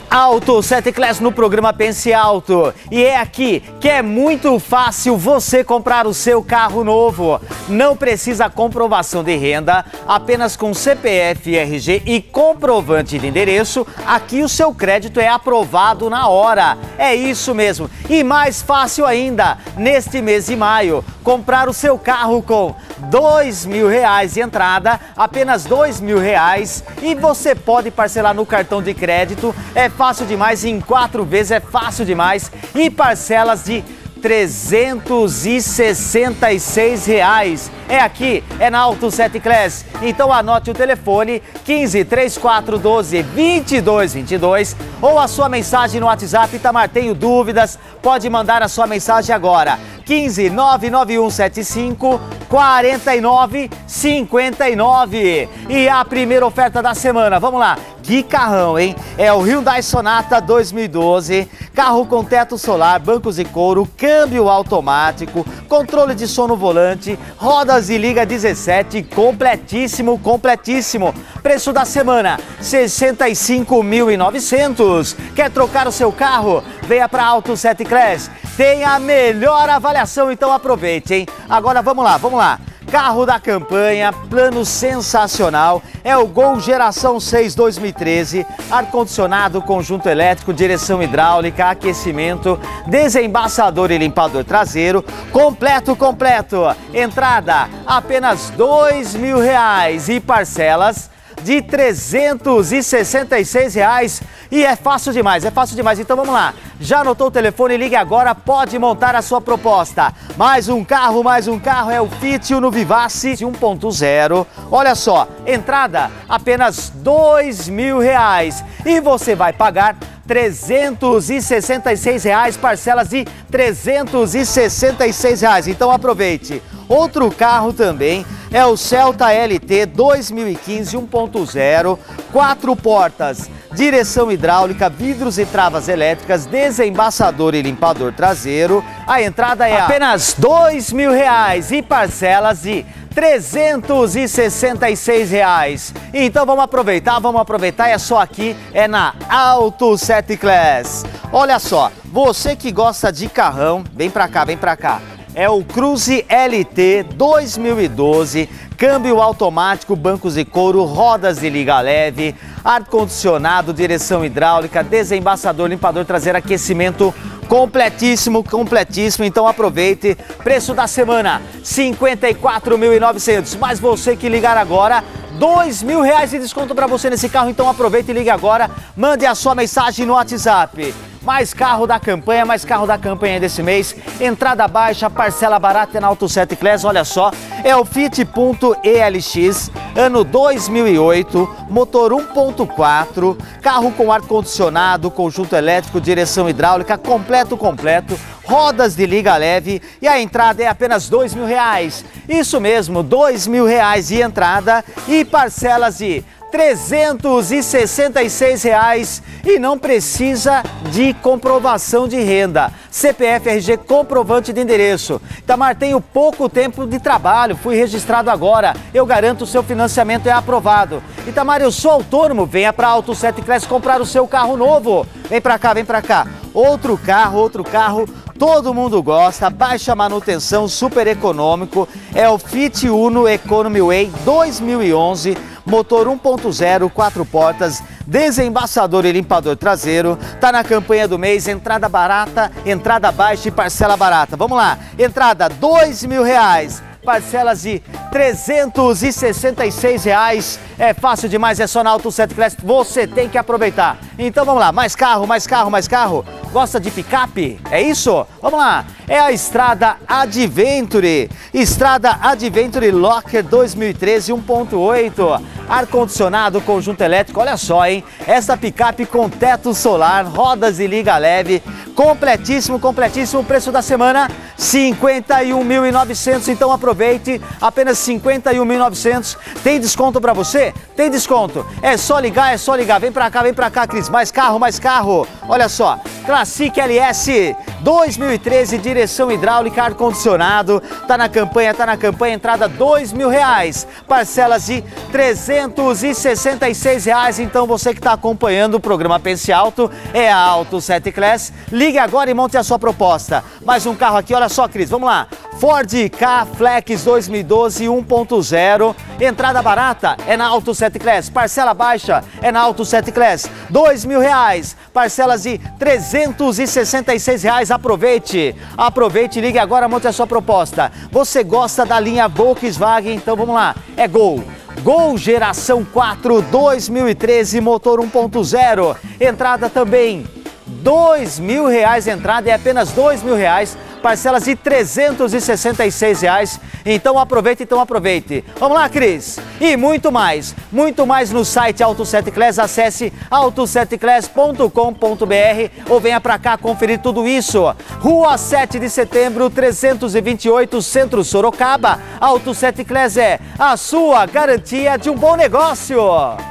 Auto 7 Class no programa Pense Alto. E é aqui que é muito fácil você comprar o seu carro novo. Não precisa comprovação de renda, apenas com CPF, RG e comprovante de endereço, aqui o seu crédito é aprovado na hora. É isso mesmo. E mais fácil ainda, neste mês de maio, comprar o seu carro com R$2.000 de entrada, apenas R$2.000, e você pode parcelar no cartão de crédito. É fácil demais, em 4 vezes é fácil demais, e parcelas de R$366. É aqui, é na Auto 7 Class. Então anote o telefone 15 34 12 22 22 ou a sua mensagem no WhatsApp. Itamar, tenho dúvidas? Pode mandar a sua mensagem agora. 15 99175 49 59. E a primeira oferta da semana, vamos lá. Que carrão, hein? É o Hyundai Sonata 2012, carro com teto solar, bancos de couro, câmbio automático, controle de som no volante, rodas de liga 17, completíssimo, completíssimo. Preço da semana, R$65.900. Quer trocar o seu carro? Venha para Auto 7 Class. Tem a melhor avaliação, então aproveite, hein? Agora vamos lá, vamos lá. Carro da campanha, plano sensacional, é o Gol Geração 6 2013, ar-condicionado, conjunto elétrico, direção hidráulica, aquecimento, desembaçador e limpador traseiro, completo, completo. Entrada, apenas R$2.000 e parcelas de R$366. E é fácil demais, é fácil demais. Então vamos lá. Já anotou o telefone? Ligue agora, pode montar a sua proposta. Mais um carro, é o Fit Uno Vivace 1.0. Olha só, entrada apenas R$2.000 e você vai pagar R$366, parcelas de R$366. Então aproveite. Outro carro também é o Celta LT 2015 1.0, 4 portas, direção hidráulica, vidros e travas elétricas, desembaçador e limpador traseiro. A entrada é apenas R$2.000 e parcelas de R$366. Então vamos aproveitar, é só aqui, é na Auto 7 Class. Olha só, você que gosta de carrão, vem pra cá, vem pra cá. É o Cruze LT 2012, câmbio automático, bancos de couro, rodas de liga leve, ar-condicionado, direção hidráulica, desembaçador, limpador traseiro, aquecimento, completíssimo, completíssimo. Então aproveite. Preço da semana, R$54.900. Mas você que ligar agora, R$2.000 de desconto para você nesse carro. Então aproveite e ligue agora. Mande a sua mensagem no WhatsApp. Mais carro da campanha desse mês. Entrada baixa, parcela barata na Auto 7 Class. Olha só, é o Fit Punto ELX, ano 2008, motor 1.4, carro com ar-condicionado, conjunto elétrico, direção hidráulica, completo, rodas de liga leve, e a entrada é apenas R$2.000. Isso mesmo, R$2.000 de entrada e parcelas de R$366 e não precisa de comprovação de renda. CPF, RG, comprovante de endereço. Itamar, tenho pouco tempo de trabalho, fui registrado agora. Eu garanto, o seu financiamento é aprovado. Itamar, eu sou autônomo, venha para Auto 7 Class comprar o seu carro novo. Vem para cá, vem para cá. Outro carro, todo mundo gosta, baixa manutenção, super econômico. É o Fit Uno Economy Way 2011, motor 1.0, 4 portas, desembaçador e limpador traseiro. Tá na campanha do mês, entrada barata, entrada baixa e parcela barata. Vamos lá, entrada R$2.000, parcelas de R$366. É fácil demais, é só na Auto 7 Class, você tem que aproveitar. Então vamos lá, mais carro. Gosta de picape? É isso? Vamos lá, é a Strada Adventure. Strada Adventure Locker 2013 1.8, ar-condicionado, conjunto elétrico. Olha só, hein? Essa picape com teto solar, rodas de liga leve, completíssimo. Preço da semana, R$51.900. Então aproveite, apenas R$51.900. Tem desconto para você? Tem desconto. É só ligar. Vem pra cá, Cris. Mais carro. Olha só, Classic LS 2013, direção hidráulica, ar-condicionado. Tá na campanha, entrada R$2.000. Parcelas de R$366. Então você que está acompanhando o programa Pense Alto, é a Auto 7 Class. Ligue agora e monte a sua proposta. Mais um carro aqui, olha só, Cris, vamos lá. Ford Ka Flex 2012 1.0, entrada barata é na Auto 7 Class, parcela baixa é na Auto 7 Class, R$2.000, parcelas de R$366, aproveite, ligue agora, monte a sua proposta. Você gosta da linha Volkswagen? Então vamos lá, é Gol geração 4 2013, motor 1.0, entrada também R$2.000, entrada é apenas R$2.000, parcelas de R$366. Então aproveite. Vamos lá, Cris. E muito mais no site Auto 7 Class. Acesse auto7class.com.br ou venha pra cá conferir tudo isso. Rua 7 de Setembro, 328, Centro Sorocaba. Auto 7 Class é a sua garantia de um bom negócio.